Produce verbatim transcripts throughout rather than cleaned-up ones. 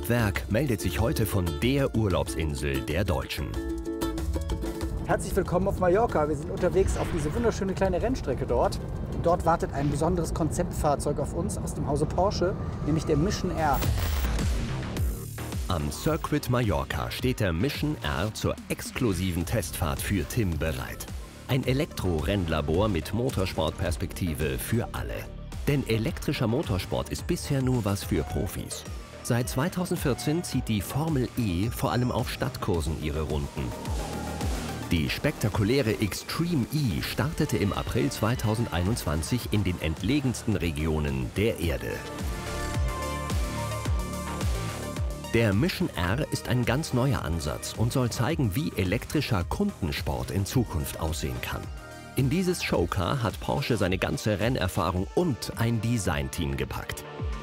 Philipp Werk meldet sich heute von der Urlaubsinsel der Deutschen. Herzlich willkommen auf Mallorca. Wir sind unterwegs auf diese wunderschöne kleine Rennstrecke dort. Dort wartet ein besonderes Konzeptfahrzeug auf uns aus dem Hause Porsche, nämlich der Mission R. Am Circuit Mallorca steht der Mission R zur exklusiven Testfahrt für Tim bereit. Ein Elektro-Rennlabor mit Motorsportperspektive für alle. Denn elektrischer Motorsport ist bisher nur was für Profis. Seit zweitausendvierzehn zieht die Formel E vor allem auf Stadtkursen ihre Runden. Die spektakuläre Extreme E startete im April zweitausendeinundzwanzig in den entlegensten Regionen der Erde. Der Mission R ist ein ganz neuer Ansatz und soll zeigen, wie elektrischer Kundensport in Zukunft aussehen kann. In dieses Showcar hat Porsche seine ganze Rennerfahrung und ein Designteam gepackt.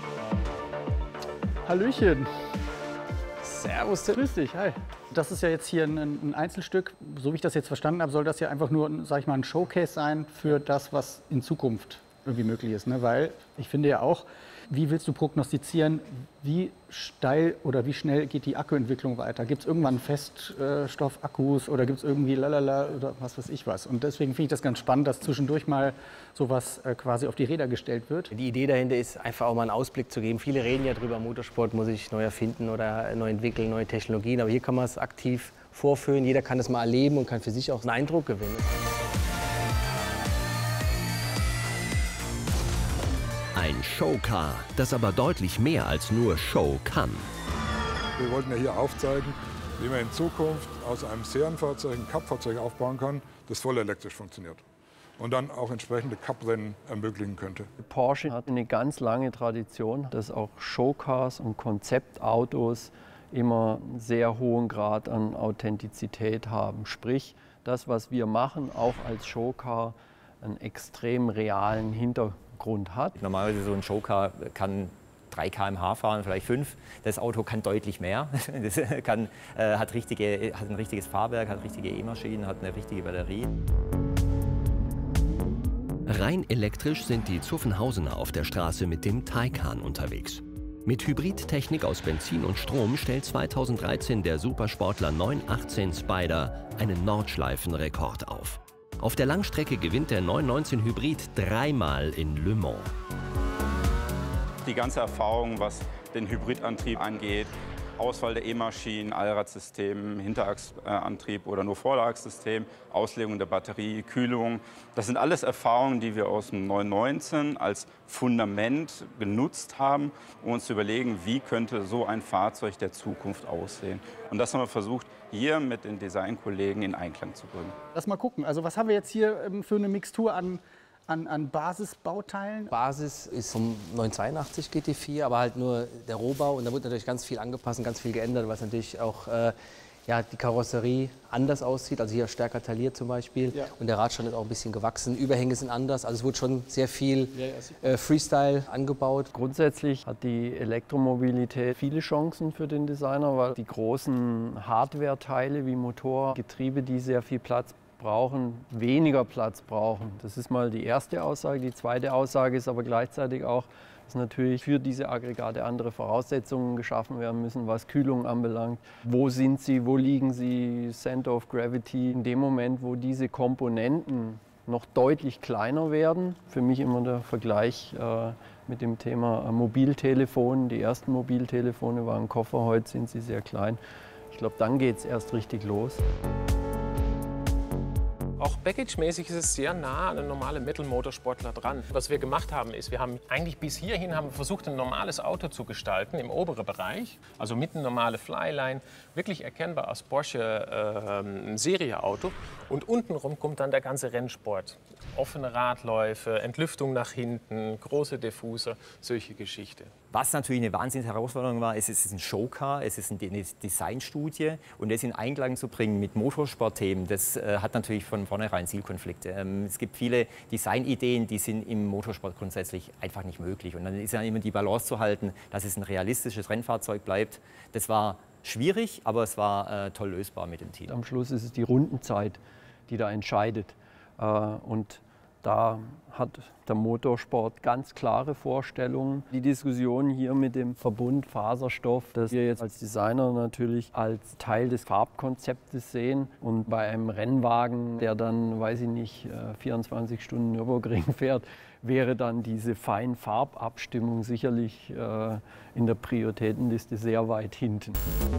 Hallöchen. Servus, grüß dich, hi. Das ist ja jetzt hier ein, ein Einzelstück. So wie ich das jetzt verstanden habe, soll das ja einfach nur, sag ich mal, ein Showcase sein für das, was in Zukunft irgendwie möglich ist. Ne? Weil ich finde ja auch, wie willst du prognostizieren, wie steil oder wie schnell geht die Akkuentwicklung weiter? Gibt es irgendwann Feststoffakkus oder gibt es irgendwie lalala oder was weiß ich was? Und deswegen finde ich das ganz spannend, dass zwischendurch mal sowas quasi auf die Räder gestellt wird. Die Idee dahinter ist einfach auch mal einen Ausblick zu geben. Viele reden ja drüber, Motorsport muss sich neu erfinden oder neu entwickeln, neue Technologien. Aber hier kann man es aktiv vorführen. Jeder kann es mal erleben und kann für sich auch einen Eindruck gewinnen. Ein Showcar, das aber deutlich mehr als nur Show kann. Wir wollten ja hier aufzeigen, wie man in Zukunft aus einem Serienfahrzeug ein Cup-Fahrzeug aufbauen kann, das voll elektrisch funktioniert. Und dann auch entsprechende Cup-Rennen ermöglichen könnte. Porsche hat eine ganz lange Tradition, dass auch Showcars und Konzeptautos immer einen sehr hohen Grad an Authentizität haben. Sprich, das, was wir machen, auch als Showcar, einen extrem realen Hintergrund hat. Normalerweise so ein Showcar kann drei Kilometer pro Stunde fahren, vielleicht fünf. Das Auto kann deutlich mehr. Das kann, äh, hat, richtige, hat ein richtiges Fahrwerk, hat richtige E-Maschinen, hat eine richtige Batterie. Rein elektrisch sind die Zuffenhausener auf der Straße mit dem Taycan unterwegs. Mit Hybridtechnik aus Benzin und Strom stellt zweitausenddreizehn der Supersportler neun achtzehn Spider einen Nordschleifenrekord auf. Auf der Langstrecke gewinnt der neun neunzehn Hybrid dreimal in Le Mans. Die ganze Erfahrung, was den Hybridantrieb angeht, Auswahl der E-Maschinen, Allradsystem, Hinterachsantrieb oder nur Vorderachssystem, Auslegung der Batterie, Kühlung. Das sind alles Erfahrungen, die wir aus dem neun neunzehn als Fundament genutzt haben, um uns zu überlegen, wie könnte so ein Fahrzeug der Zukunft aussehen. Und das haben wir versucht, hier mit den Designkollegen in Einklang zu bringen. Lass mal gucken. Also was haben wir jetzt hier für eine Mixtur an An, an Basisbauteilen? Basis ist vom neunhundertzweiundachtzig G T vier, aber halt nur der Rohbau. Und da wurde natürlich ganz viel angepasst und ganz viel geändert, was natürlich auch äh, ja, die Karosserie anders aussieht. Also hier stärker tailliert zum Beispiel. Ja. Und der Radstand ist auch ein bisschen gewachsen. Überhänge sind anders. Also es wurde schon sehr viel ja, ja, äh, Freestyle angebaut. Grundsätzlich hat die Elektromobilität viele Chancen für den Designer, weil die großen Hardware-Teile wie Motor, Getriebe, die sehr viel Platz brauchen, weniger Platz brauchen. Das ist mal die erste Aussage. Die zweite Aussage ist aber gleichzeitig auch, dass natürlich für diese Aggregate andere Voraussetzungen geschaffen werden müssen, was Kühlung anbelangt. Wo sind sie, wo liegen sie, Center of Gravity. In dem Moment, wo diese Komponenten noch deutlich kleiner werden, für mich immer der Vergleich äh, mit dem Thema äh, Mobiltelefon. Die ersten Mobiltelefone waren Koffer, heute sind sie sehr klein. Ich glaube, dann geht es erst richtig los. Auch Package-mäßig ist es sehr nah an einen normalen Metal-Motorsportler dran. Was wir gemacht haben, ist, wir haben eigentlich bis hierhin haben wir versucht, ein normales Auto zu gestalten im oberen Bereich, also mit einer normalen Flyline, wirklich erkennbar als Porsche äh, ein Serieauto. Und untenrum kommt dann der ganze Rennsport. Offene Radläufe, Entlüftung nach hinten, große Diffuser, solche Geschichten. Was natürlich eine Wahnsinnsherausforderung war, ist, es ist ein Showcar, es ist eine Designstudie und das in Einklang zu bringen mit Motorsportthemen, das äh, hat natürlich von vornherein Zielkonflikte. Ähm, es gibt viele Designideen, die sind im Motorsport grundsätzlich einfach nicht möglich. Und dann ist ja immer die Balance zu halten, dass es ein realistisches Rennfahrzeug bleibt. Das war schwierig, aber es war äh, toll lösbar mit dem Team. Am Schluss ist es die Rundenzeit, die da entscheidet. Äh, und Da hat der Motorsport ganz klare Vorstellungen. Die Diskussion hier mit dem Verbund Faserstoff, das wir jetzt als Designer natürlich als Teil des Farbkonzeptes sehen. Und bei einem Rennwagen, der dann, weiß ich nicht, vierundzwanzig Stunden Nürburgring fährt, wäre dann diese Feinfarbabstimmung sicherlich äh, in der Prioritätenliste sehr weit hinten.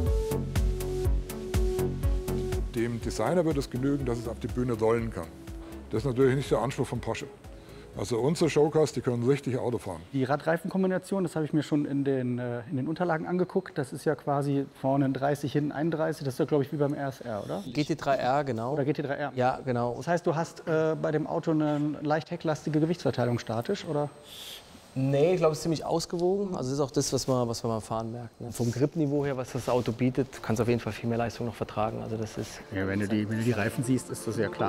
Dem Designer wird es genügen, dass es auf die Bühne rollen kann. Das ist natürlich nicht der Anspruch von Porsche. Also unsere Showcars, die können richtig Auto fahren. Die Radreifenkombination, das habe ich mir schon in den, äh, in den Unterlagen angeguckt. Das ist ja quasi vorne ein dreißig, hinten einunddreißig. Das ist ja, glaube ich, wie beim R S R, oder? G T drei R, genau. Oder G T drei R. Ja, genau. Das heißt, du hast äh, bei dem Auto eine leicht hecklastige Gewichtsverteilung statisch, oder? Nee, ich glaube, es ist ziemlich ausgewogen. Also das ist auch das, was man, was man beim Fahren merkt. Ne? Vom Gripniveau her, was das Auto bietet, kannst du auf jeden Fall viel mehr Leistung noch vertragen. Also das ist ja, wenn, du die, wenn du die Reifen siehst, ist das ja klar.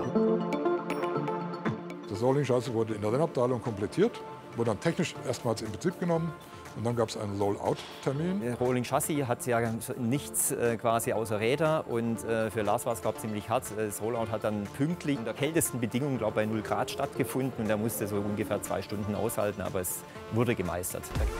Das Rolling-Chassis wurde in der Rennabteilung komplettiert, wurde dann technisch erstmals in Betrieb genommen und dann gab es einen Roll-Out-Termin. Der Rolling-Chassis hat ja nichts äh, quasi außer Räder und äh, für Lars war es, glaube ich, ziemlich hart. Das Rollout hat dann pünktlich in der kältesten Bedingungen, glaube ich, bei null Grad stattgefunden und er musste so ungefähr zwei Stunden aushalten, aber es wurde gemeistert.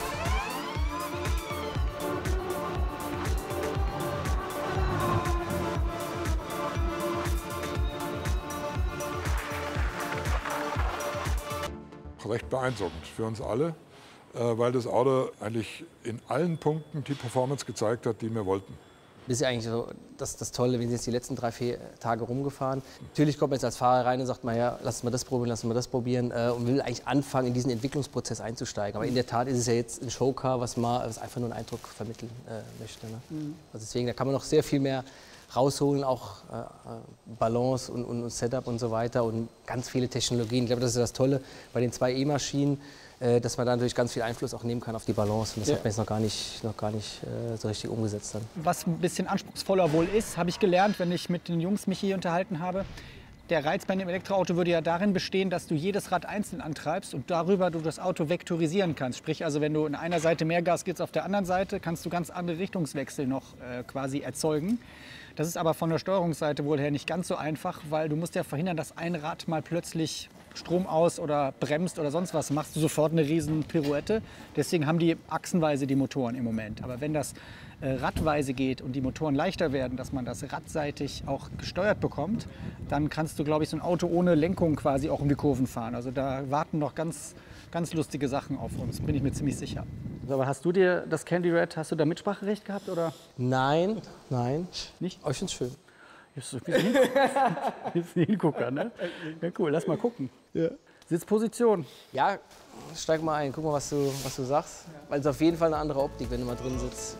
Recht beeindruckend für uns alle, weil das Auto eigentlich in allen Punkten die Performance gezeigt hat, die wir wollten. Das ist ja eigentlich so das, das Tolle, wir sind jetzt die letzten drei, vier Tage rumgefahren. Natürlich kommt man jetzt als Fahrer rein und sagt, man, ja, lass mal das probieren, lass mal das probieren äh, und will eigentlich anfangen, in diesen Entwicklungsprozess einzusteigen. Aber in der Tat ist es ja jetzt ein Showcar, was, mal, was einfach nur einen Eindruck vermitteln äh, möchte. Ne? Mhm. Also deswegen, da kann man noch sehr viel mehr rausholen, auch äh, Balance und, und Setup und so weiter und ganz viele Technologien. Ich glaube, das ist das Tolle bei den zwei E-Maschinen, äh, dass man da natürlich ganz viel Einfluss auch nehmen kann auf die Balance. Und das ja. hat man jetzt noch gar nicht, noch gar nicht äh, so richtig umgesetzt. Dann. Was ein bisschen anspruchsvoller wohl ist, habe ich gelernt, wenn ich mit den Jungs mich hier unterhalten habe. Der Reiz bei einem Elektroauto würde ja darin bestehen, dass du jedes Rad einzeln antreibst und darüber du das Auto vektorisieren kannst. Sprich, also wenn du in einer Seite mehr Gas gibst, auf der anderen Seite kannst du ganz andere Richtungswechsel noch äh, quasi erzeugen. Das ist aber von der Steuerungsseite wohl her nicht ganz so einfach, weil du musst ja verhindern, dass ein Rad mal plötzlich Strom aus oder bremst oder sonst was, machst du sofort eine riesen Pirouette. Deswegen haben die achsenweise die Motoren im Moment. Aber wenn das äh, radweise geht und die Motoren leichter werden, dass man das radseitig auch gesteuert bekommt, dann kannst du, glaube ich, so ein Auto ohne Lenkung quasi auch um die Kurven fahren. Also da warten noch ganz, ganz lustige Sachen auf uns, bin ich mir ziemlich sicher. Aber hast du dir das Candy Red, hast du da Mitspracherecht gehabt, oder? Nein, nein. Nicht? Aber ich finde es schön. Jetzt ist ein Hingucker, ne? Ja, cool, lass mal gucken. Ja. Sitzposition. Ja, steig mal ein, guck mal, was du, was du sagst. Weil es auf jeden Fall eine andere Optik, wenn du mal drin sitzt.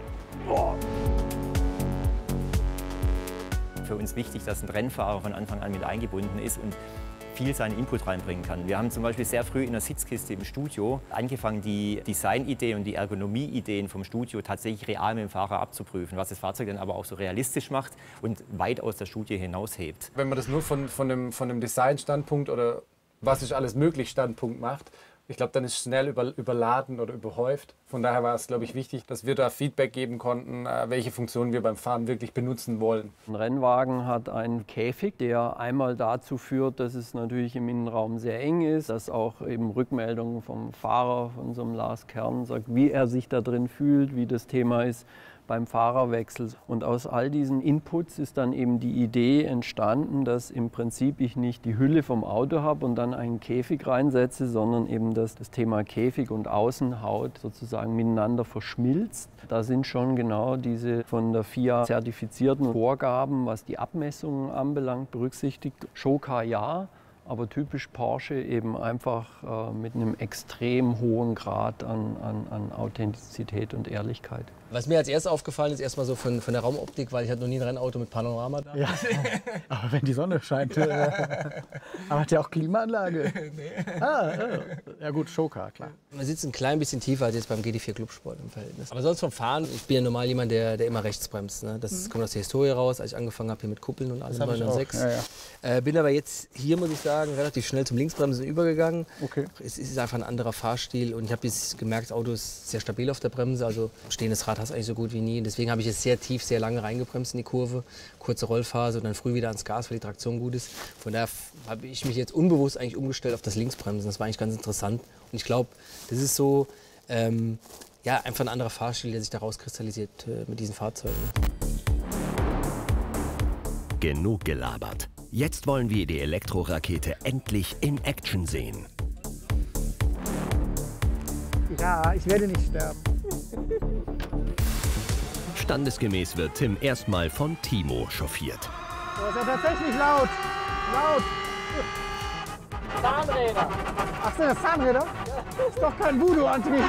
Für uns wichtig, dass ein Rennfahrer von Anfang an mit eingebunden ist und viel seinen Input reinbringen kann. Wir haben zum Beispiel sehr früh in der Sitzkiste im Studio angefangen, die Designideen und die Ergonomieideen vom Studio tatsächlich real mit dem Fahrer abzuprüfen, was das Fahrzeug dann aber auch so realistisch macht und weit aus der Studie hinaushebt. Wenn man das nur von, von dem, von dem Design-Standpunkt oder was ist alles möglich Standpunkt macht, ich glaube, dann ist es schnell über, überladen oder überhäuft. Von daher war es, glaube ich, wichtig, dass wir da Feedback geben konnten, welche Funktionen wir beim Fahren wirklich benutzen wollen. Ein Rennwagen hat einen Käfig, der einmal dazu führt, dass es natürlich im Innenraum sehr eng ist, dass auch eben Rückmeldungen vom Fahrer, von so einem Lars Kern, sagt, wie er sich da drin fühlt, wie das Thema ist beim Fahrerwechsel. Und aus all diesen Inputs ist dann eben die Idee entstanden, dass im Prinzip ich nicht die Hülle vom Auto habe und dann einen Käfig reinsetze, sondern eben dass das Thema Käfig und Außenhaut sozusagen miteinander verschmilzt. Da sind schon genau diese von der F I A zertifizierten Vorgaben, was die Abmessungen anbelangt, berücksichtigt. Showcar ja, aber typisch Porsche eben einfach äh, mit einem extrem hohen Grad an, an, an Authentizität und Ehrlichkeit. Was mir als erstes aufgefallen ist, erstmal so von, von der Raumoptik, weil ich hatte noch nie ein Rennauto mit Panorama da. Ja, aber wenn die Sonne scheint. Äh, aber hat ja auch Klimaanlage. Nee. Ah, ja. ja gut, Showcar, klar. Man sitzt ein klein bisschen tiefer als jetzt beim G T vier Clubsport im Verhältnis. Aber sonst vom Fahren, ich bin ja normal jemand, der, der immer rechts bremst. Ne? Das mhm. kommt aus der Historie raus, als ich angefangen habe hier mit Kuppeln und allem neunhundertsechs. Ja, ja. Äh, bin aber jetzt hier, muss ich sagen, relativ schnell zum Linksbremsen übergegangen. Okay. Es ist einfach ein anderer Fahrstil und ich habe jetzt gemerkt, das Auto ist sehr stabil auf der Bremse. Also stehendes Rad hast du eigentlich so gut wie nie. Deswegen habe ich jetzt sehr tief, sehr lange reingebremst in die Kurve. Kurze Rollphase und dann früh wieder ans Gas, weil die Traktion gut ist. Von daher habe ich mich jetzt unbewusst eigentlich umgestellt auf das Linksbremsen. Das war eigentlich ganz interessant. Und ich glaube, das ist so ähm, ja, einfach ein anderer Fahrstil, der sich daraus kristallisiert äh, mit diesen Fahrzeugen. Genug gelabert. Jetzt wollen wir die Elektrorakete endlich in Action sehen. Ja, ich werde nicht sterben. Standesgemäß wird Tim erstmal von Timo chauffiert. Das ist ja tatsächlich laut. Laut. Zahnräder. Ach, sind das Zahnräder? Das ist doch kein Voodoo-Antrieb.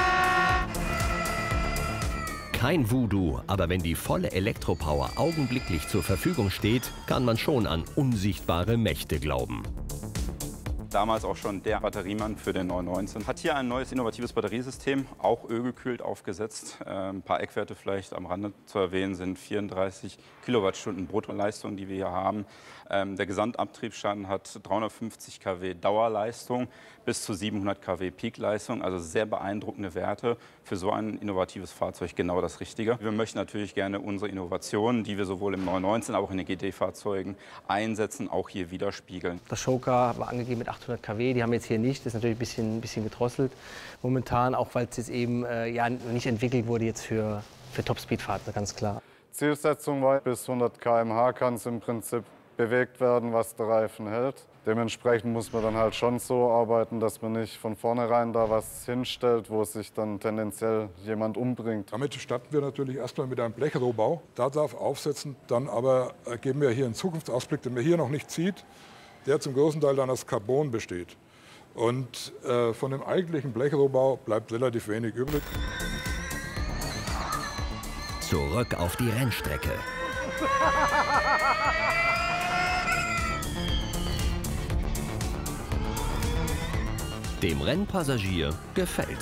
Kein Voodoo, aber wenn die volle Elektropower augenblicklich zur Verfügung steht, kann man schon an unsichtbare Mächte glauben. Damals auch schon der Batteriemann für den neun neunzehn. Hat hier ein neues innovatives Batteriesystem, auch ölgekühlt aufgesetzt. Äh, ein paar Eckwerte vielleicht am Rande zu erwähnen sind vierunddreißig Kilowattstunden Bruttoleistung, die wir hier haben. Ähm, der Gesamtabtriebsstand hat dreihundertfünfzig Kilowatt Dauerleistung bis zu siebenhundert Kilowatt Peakleistung. Also sehr beeindruckende Werte für so ein innovatives Fahrzeug, genau das Richtige. Wir möchten natürlich gerne unsere Innovationen, die wir sowohl im neun neunzehn, aber auch in den G T-Fahrzeugen einsetzen, auch hier widerspiegeln. Das Showcar war angegeben mit achthundert Kilowatt, die haben wir jetzt hier nicht. Das ist natürlich ein bisschen, ein bisschen gedrosselt momentan, auch weil es jetzt eben äh, ja, nicht entwickelt wurde jetzt für, für Topspeed-Fahrten, ganz klar. Zielsetzung war, bis hundert Kilometer pro Stunde kann es im Prinzip bewegt werden, was der Reifen hält. Dementsprechend muss man dann halt schon so arbeiten, dass man nicht von vornherein da was hinstellt, wo sich dann tendenziell jemand umbringt. Damit starten wir natürlich erstmal mit einem Blechrohbau. Da darf aufsetzen, dann aber geben wir hier einen Zukunftsausblick, den man hier noch nicht sieht, der zum großen Teil dann aus Carbon besteht. Und äh, von dem eigentlichen Blechrohbau bleibt relativ wenig übrig. Zurück auf die Rennstrecke. Dem Rennpassagier gefällt's.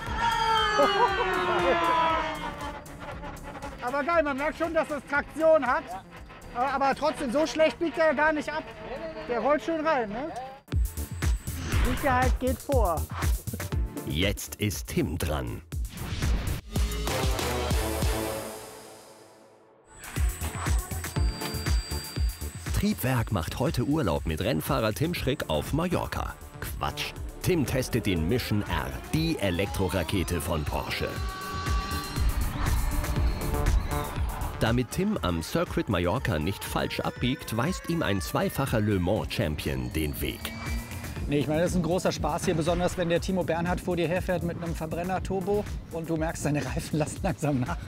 Aber geil, man merkt schon, dass es Traktion hat. Aber trotzdem, so schlecht biegt er gar nicht ab. Der rollt schön rein, ne? Sicherheit geht vor. Jetzt ist Tim dran. Triebwerk macht heute Urlaub mit Rennfahrer Tim Schrick auf Mallorca. Quatsch. Tim testet den Mission R, die Elektrorakete von Porsche. Damit Tim am Circuit Mallorca nicht falsch abbiegt, weist ihm ein zweifacher Le Mans-Champion den Weg. Nee, ich meine, das ist ein großer Spaß hier, besonders wenn der Timo Bernhard vor dir herfährt mit einem Verbrenner-Turbo und du merkst, seine Reifen lassen langsam nach.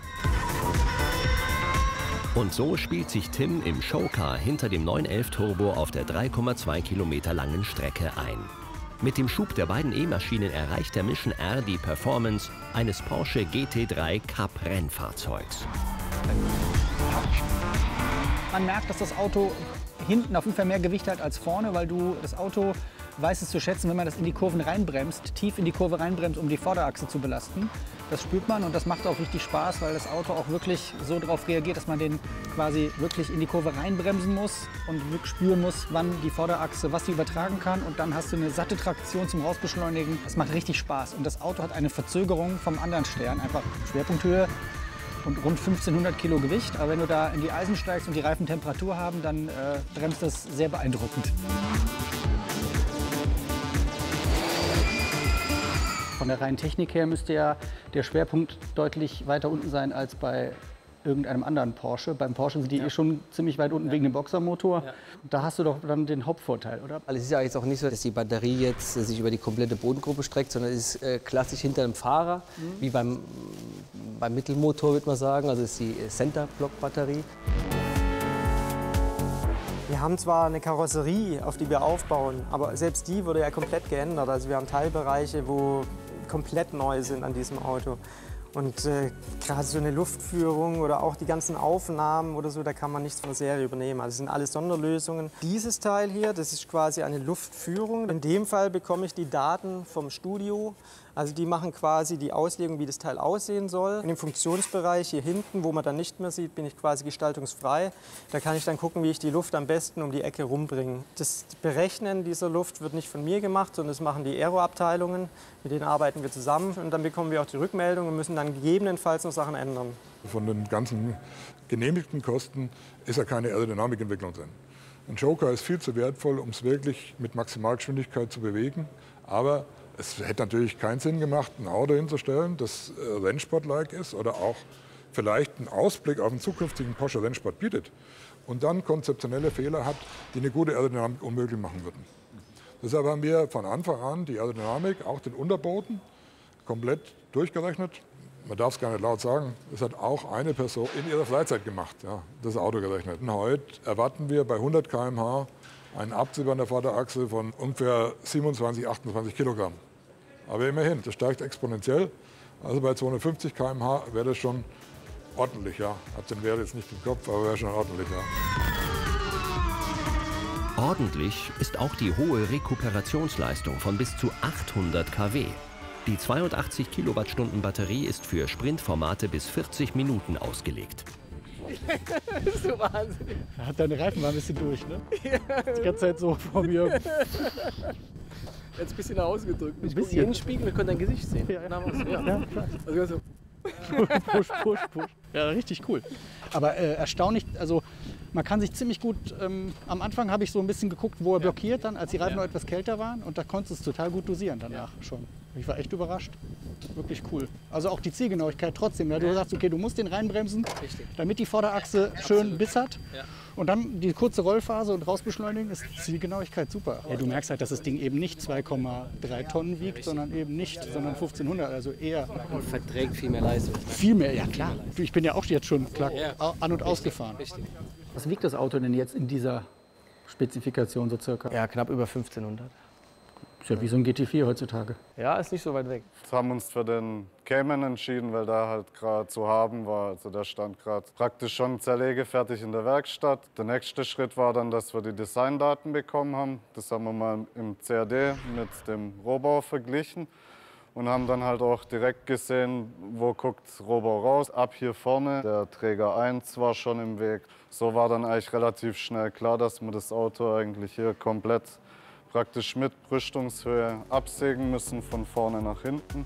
Und so spielt sich Tim im Showcar hinter dem neun elf Turbo auf der drei Komma zwei Kilometer langen Strecke ein. Mit dem Schub der beiden E-Maschinen erreicht der Mission R die Performance eines Porsche G T drei Cup Rennfahrzeugs. Man merkt, dass das Auto hinten auf jeden Fall mehr Gewicht hat als vorne, weil du das Auto weiß es zu schätzen, wenn man das in die Kurven reinbremst, tief in die Kurve reinbremst, um die Vorderachse zu belasten. Das spürt man und das macht auch richtig Spaß, weil das Auto auch wirklich so darauf reagiert, dass man den quasi wirklich in die Kurve reinbremsen muss und wirklich spüren muss, wann die Vorderachse, was sie übertragen kann. Und dann hast du eine satte Traktion zum Rausbeschleunigen. Das macht richtig Spaß. Und das Auto hat eine Verzögerung vom anderen Stern, einfach Schwerpunkthöhe und rund fünfzehnhundert Kilo Gewicht. Aber wenn du da in die Eisen steigst und die Reifen Temperatur haben, dann äh, bremst das sehr beeindruckend. Von der reinen Technik her müsste ja der Schwerpunkt deutlich weiter unten sein als bei irgendeinem anderen Porsche. Beim Porsche sind die ja. eh schon ziemlich weit unten ja. wegen dem Boxermotor. Ja. Da hast du doch dann den Hauptvorteil, oder? Also es ist ja jetzt auch nicht so, dass die Batterie jetzt äh, sich über die komplette Bodengruppe streckt, sondern es ist äh, klassisch hinter dem Fahrer, mhm. wie beim, beim Mittelmotor, würde man sagen. Also es ist die Center-Block-Batterie. Wir haben zwar eine Karosserie, auf die wir aufbauen, aber selbst die wurde ja komplett geändert. Also wir haben Teilbereiche, wo komplett neu sind an diesem Auto. Und äh, gerade so eine Luftführung oder auch die ganzen Aufnahmen oder so, da kann man nichts von der Serie übernehmen. Also das sind alles Sonderlösungen. Dieses Teil hier, das ist quasi eine Luftführung. In dem Fall bekomme ich die Daten vom Studio Also die machen quasi die Auslegung, wie das Teil aussehen soll. In dem Funktionsbereich hier hinten, wo man dann nicht mehr sieht, bin ich quasi gestaltungsfrei. Da kann ich dann gucken, wie ich die Luft am besten um die Ecke rumbringe. Das Berechnen dieser Luft wird nicht von mir gemacht, sondern das machen die Aero-Abteilungen. Mit denen arbeiten wir zusammen und dann bekommen wir auch die Rückmeldung und müssen dann gegebenenfalls noch Sachen ändern. Von den ganzen genehmigten Kosten ist ja keine Aerodynamikentwicklung drin. Ein Joker ist viel zu wertvoll, um es wirklich mit Maximalgeschwindigkeit zu bewegen. Aber es hätte natürlich keinen Sinn gemacht, ein Auto hinzustellen, das äh, Rennsport-like ist oder auch vielleicht einen Ausblick auf einen zukünftigen Porsche Rennsport bietet und dann konzeptionelle Fehler hat, die eine gute Aerodynamik unmöglich machen würden. Deshalb haben wir von Anfang an die Aerodynamik, auch den Unterboden, komplett durchgerechnet. Man darf es gar nicht laut sagen, das hat auch eine Person in ihrer Freizeit gemacht, ja, das Auto gerechnet. Und heute erwarten wir bei hundert Kilometer pro Stunde einen Abtrieb an der Vorderachse von ungefähr siebenundzwanzig, achtundzwanzig Kilogramm. Aber immerhin, das steigt exponentiell. Also bei zweihundertfünfzig Kilometer pro Stunde wäre das schon ordentlich. Ja. Hat den Wert jetzt nicht im Kopf, aber wäre schon ordentlich. Ja. Ordentlich ist auch die hohe Rekuperationsleistung von bis zu achthundert Kilowatt. Die zweiundachtzig Kilowattstunden Batterie ist für Sprintformate bis vierzig Minuten ausgelegt. Das ist so wahnsinnig. Hat deine Reifen mal ein bisschen durch, ne? Ja. Die ganze Zeit so vor mir. Jetzt ein bisschen ausgedrückt. Ein Ich bisschen. gucke in den Spiegel und konnte dein Gesicht sehen. Ja, ja. Ja. Ja, klar. Also so. Push, push, push. Ja, richtig cool. Aber äh, erstaunlich, also man kann sich ziemlich gut, ähm, am Anfang habe ich so ein bisschen geguckt, wo er blockiert dann, als die Reifen Ja. noch etwas kälter waren und da konntest du es total gut dosieren danach ja. schon. Ich war echt überrascht. Wirklich cool. Also auch die Zielgenauigkeit trotzdem. Ja, du sagst, okay, du musst den reinbremsen, Richtig. damit die Vorderachse schön Absolut. Biss hat. Ja. Und dann die kurze Rollphase und rausbeschleunigen ist Zielgenauigkeit super. Ja, du merkst halt, dass das Ding eben nicht zwei Komma drei Tonnen wiegt, sondern eben nicht, sondern fünfzehnhundert, also eher. Und verträgt viel mehr Leistung. Viel mehr, ja klar. Du, ich bin ja auch jetzt schon klar Ja. an- und ausgefahren. Richtig. Was wiegt das Auto denn jetzt in dieser Spezifikation so circa? Ja, knapp über fünfzehnhundert. Ist ja wie so ein G T vier heutzutage. Ja, ist nicht so weit weg. Wir haben uns für den Cayman entschieden, weil der halt gerade zu haben war. Also der stand gerade praktisch schon zerlegefertig in der Werkstatt. Der nächste Schritt war dann, dass wir die Designdaten bekommen haben. Das haben wir mal im C A D mit dem Rohbau verglichen und haben dann halt auch direkt gesehen, wo guckt Rohbau raus. Ab hier vorne, der Träger eins war schon im Weg. So war dann eigentlich relativ schnell klar, dass wir das Auto eigentlich hier komplett praktisch mit Brüstungshöhe absägen müssen, von vorne nach hinten.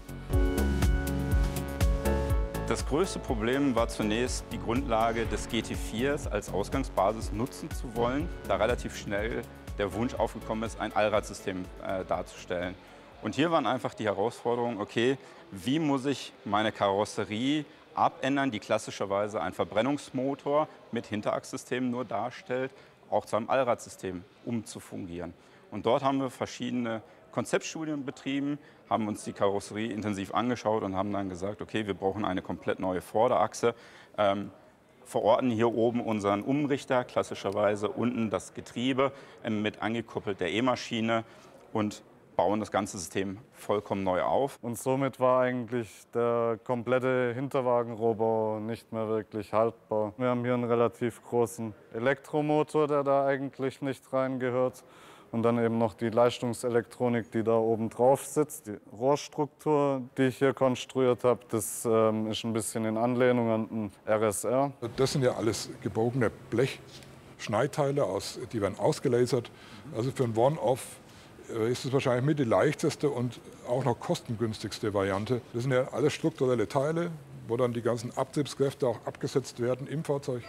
Das größte Problem war zunächst die Grundlage des G T vier als Ausgangsbasis nutzen zu wollen, da relativ schnell der Wunsch aufgekommen ist, ein Allradsystem äh, darzustellen. Und hier waren einfach die Herausforderungen, okay, wie muss ich meine Karosserie abändern, die klassischerweise ein Verbrennungsmotor mit Hinterachssystem nur darstellt, auch zu einem Allradsystem umzufungieren. Und dort haben wir verschiedene Konzeptstudien betrieben, haben uns die Karosserie intensiv angeschaut und haben dann gesagt, okay, wir brauchen eine komplett neue Vorderachse. Ähm, verorten hier oben unseren Umrichter, klassischerweise unten das Getriebe ähm, mit angekuppelter E-Maschine und bauen das ganze System vollkommen neu auf. Und somit war eigentlich der komplette Hinterwagenrohbau nicht mehr wirklich haltbar. Wir haben hier einen relativ großen Elektromotor, der da eigentlich nicht reingehört. Und dann eben noch die Leistungselektronik, die da oben drauf sitzt. Die Rohrstruktur, die ich hier konstruiert habe, das ähm, ist ein bisschen in Anlehnung an den R S R. Das sind ja alles gebogene Blechschneidteile, aus, die werden ausgelasert. Also für ein One-Off ist es wahrscheinlich mit die leichteste und auch noch kostengünstigste Variante. Das sind ja alles strukturelle Teile, wo dann die ganzen Abtriebskräfte auch abgesetzt werden im Fahrzeug.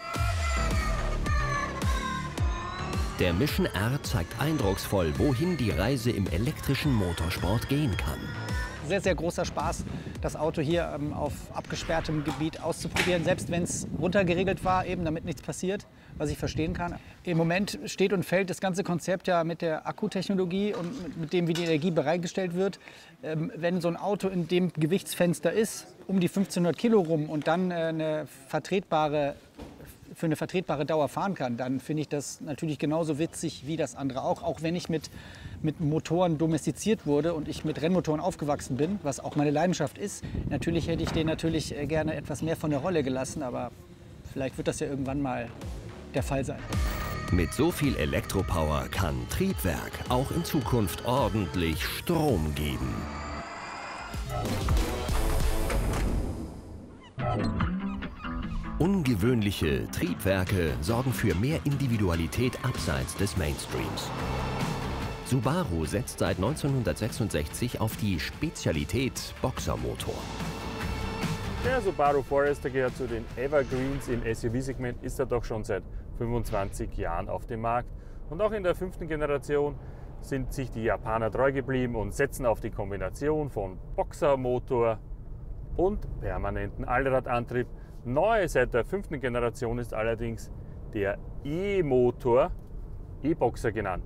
Der Mission R zeigt eindrucksvoll, wohin die Reise im elektrischen Motorsport gehen kann. Sehr, sehr großer Spaß, das Auto hier ähm, auf abgesperrtem Gebiet auszuprobieren, selbst wenn es runtergeregelt war, eben damit nichts passiert, was ich verstehen kann. Im Moment steht und fällt das ganze Konzept ja mit der Akkutechnologie und mit, mit dem, wie die Energie bereitgestellt wird. Ähm, wenn so ein Auto in dem Gewichtsfenster ist, um die fünfzehnhundert Kilo rum und dann äh, eine vertretbare für eine vertretbare Dauer fahren kann, dann finde ich das natürlich genauso witzig wie das andere auch. Auch wenn ich mit, mit Motoren domestiziert wurde und ich mit Rennmotoren aufgewachsen bin, was auch meine Leidenschaft ist. Natürlich hätte ich den natürlich gerne etwas mehr von der Rolle gelassen, aber vielleicht wird das ja irgendwann mal der Fall sein. Mit so viel Elektropower kann Triebwerk auch in Zukunft ordentlich Strom geben. Ungewöhnliche Triebwerke sorgen für mehr Individualität abseits des Mainstreams. Subaru setzt seit neunzehnhundertsechsundsechzig auf die Spezialität Boxermotor. Der Subaru Forester gehört zu den Evergreens im S U V-Segment, ist er doch schon seit fünfundzwanzig Jahren auf dem Markt. Und auch in der fünften Generation sind sich die Japaner treu geblieben und setzen auf die Kombination von Boxermotor und permanenten Allradantrieb. Neu seit der fünften Generation ist allerdings der E-Motor, E-Boxer genannt.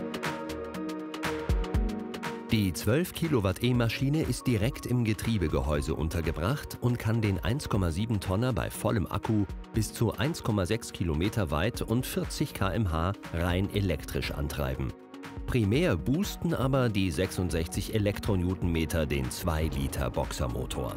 Die zwölf Kilowatt E-Maschine ist direkt im Getriebegehäuse untergebracht und kann den eins Komma sieben Tonner bei vollem Akku bis zu eins Komma sechs Kilometer weit und vierzig Kilometer pro Stunde rein elektrisch antreiben. Primär boosten aber die sechsundsechzig Elektronewtonmeter den zwei Liter Boxermotor.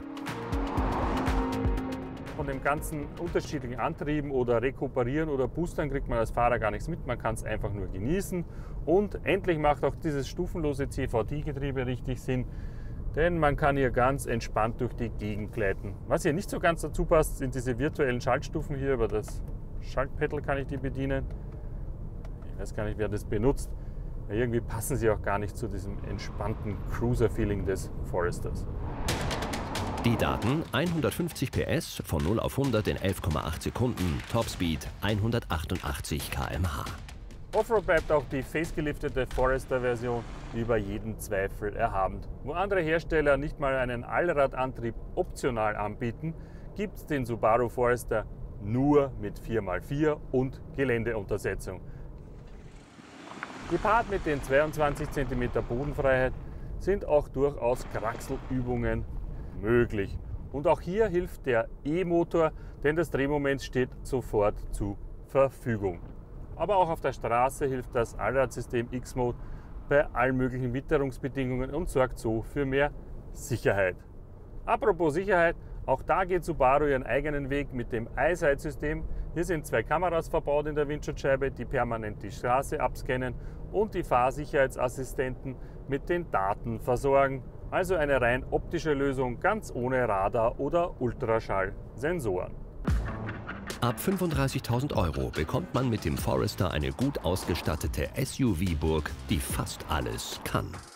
Von dem ganzen unterschiedlichen Antrieben oder Rekuperieren oder Boostern kriegt man als Fahrer gar nichts mit, man kann es einfach nur genießen. Und endlich macht auch dieses stufenlose C V T-Getriebe richtig Sinn, denn man kann hier ganz entspannt durch die Gegend gleiten. Was hier nicht so ganz dazu passt, sind diese virtuellen Schaltstufen hier. Über das Schaltpedal kann ich die bedienen. Ich weiß gar nicht, wer das benutzt. Irgendwie passen sie auch gar nicht zu diesem entspannten Cruiser-Feeling des Foresters. Die Daten: hundertfünfzig P S von null auf hundert in elf Komma acht Sekunden, Topspeed hundertachtundachtzig Kilometer pro Stunde. Offroad bleibt auch die facegeliftete Forester-Version über jeden Zweifel erhabend. Wo andere Hersteller nicht mal einen Allradantrieb optional anbieten, gibt es den Subaru Forester nur mit vier mal vier und Geländeuntersetzung. Gepaart mit den zweiundzwanzig Zentimeter Bodenfreiheit sind auch durchaus Kraxelübungen möglich. Und auch hier hilft der E-Motor, denn das Drehmoment steht sofort zur Verfügung. Aber auch auf der Straße hilft das Allradsystem X-Mode bei allen möglichen Witterungsbedingungen und sorgt so für mehr Sicherheit. Apropos Sicherheit, auch da geht Subaru ihren eigenen Weg mit dem EyeSight-System. Hier sind zwei Kameras verbaut in der Windschutzscheibe, die permanent die Straße abscannen und die Fahrsicherheitsassistenten mit den Daten versorgen. Also eine rein optische Lösung, ganz ohne Radar- oder Ultraschallsensoren. Ab fünfunddreißigtausend Euro bekommt man mit dem Forester eine gut ausgestattete S U V-Burg, die fast alles kann.